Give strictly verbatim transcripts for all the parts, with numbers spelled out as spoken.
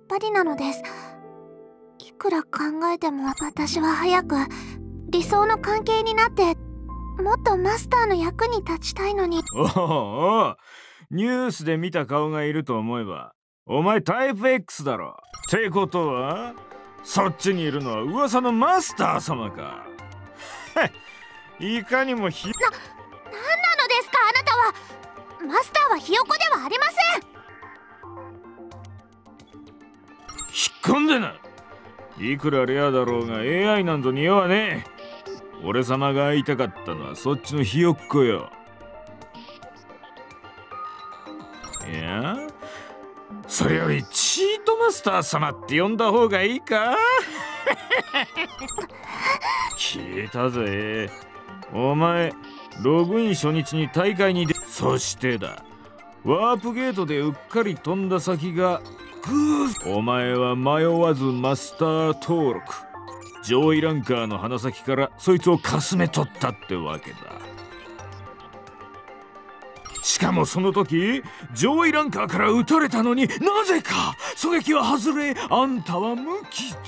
ぱりなのです。いくら考えても私は早く理想の関係になってもっとマスターの役に立ちたいのに。 おお、ニュースで見た顔がいると思えばお前タイプ X だろ。ってことはそっちにいるのは噂のマスター様か。いかにもひな、 なんなのですかあなたは。マスターはひよこではありません。 引っ込んでな。いくらレアだろうが エーアイ なんぞ似合わねえ。俺様が会いたかったのはそっちのひよっこよ。いや、それよりチートマスター様って呼んだ方がいいか。聞いたぜ。お前ログイン初日に大会に出、そしてだ、ワープゲートでうっかり飛んだ先がグー。お前は迷わずマスター登録、上位ランカーの鼻先からそいつをかすめ取ったってわけだ。しかもその時上位ランカーから撃たれたのになぜか狙撃は外れ、あんたは無傷。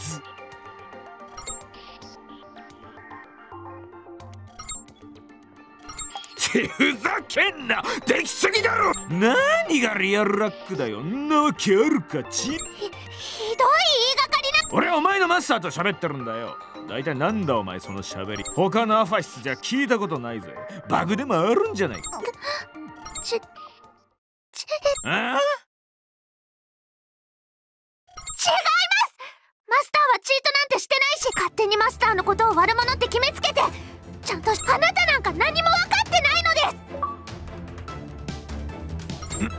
ふざけんな、できすぎだろ。何がリアルラックだよ、んなわけあるか。ちひ、ひどい言いがかりな。 俺はお前のマスターと喋ってるんだよ。だいたいなんだお前その喋り。他のアファシスじゃ聞いたことないぜ。バグでもあるんじゃないか。 ち、ち、 ああ、 違います。マスターはチートなんてしてないし、勝手にマスターのことを悪者って決めつけて、ちゃんとあなたなんか何も分かってないのです。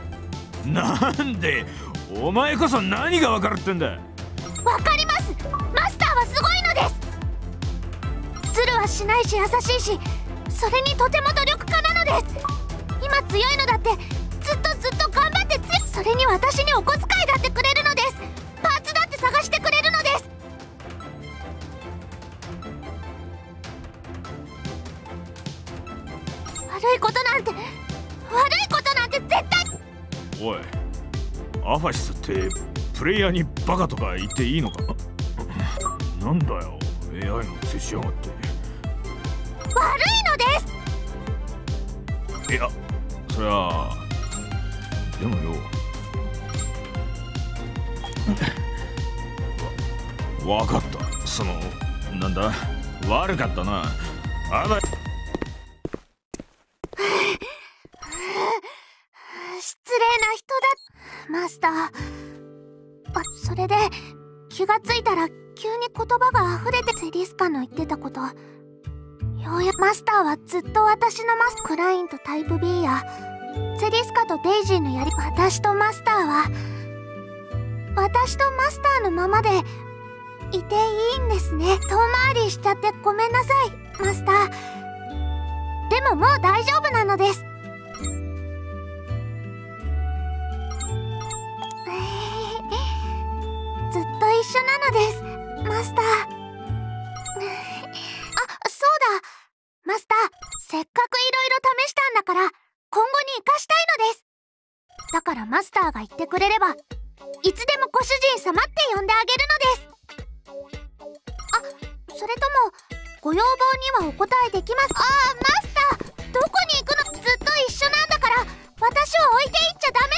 なんでお前こそ何が分かるってんだ。 分かります。マスターはすごいのです。ズルはしないし優しいし、それにとても努力家なのです。今強いのだってずっとずっと頑張って強い。それに私にお小遣いだってくれるのです。パーツだって探してくれるのです。悪いことなんて悪いことなんて絶対。 おい、アファシスってプレイヤーにバカとか言っていいのか。なんだよ エーアイ のくせしやがって。 悪いのです。 いや、そりゃでもよ、わ分かった。そのなんだ、悪かったな。あば失礼な人だマスター。あ、それで気がついたら急に言葉が溢れて、セリスカの言ってたこと、ようやくマスターはずっと私のマスクラインとタイプ B やセリスカとデイジーのやり、私とマスターは私とマスターのままでいていいんですね。遠回りしちゃってごめんなさいマスター。でももう大丈夫なのです。ずっと一緒なのですマスター。あ、そうだマスター、せっかくいろいろ試したんだから今後に生かしたいのです。だからマスターが言ってくれればいつでもご主人様って呼んであげるのです。あ、それともご要望にはお答えできます。ああ、マスター、どこに行くの。ずっと一緒なんだから私を置いていっちゃダメ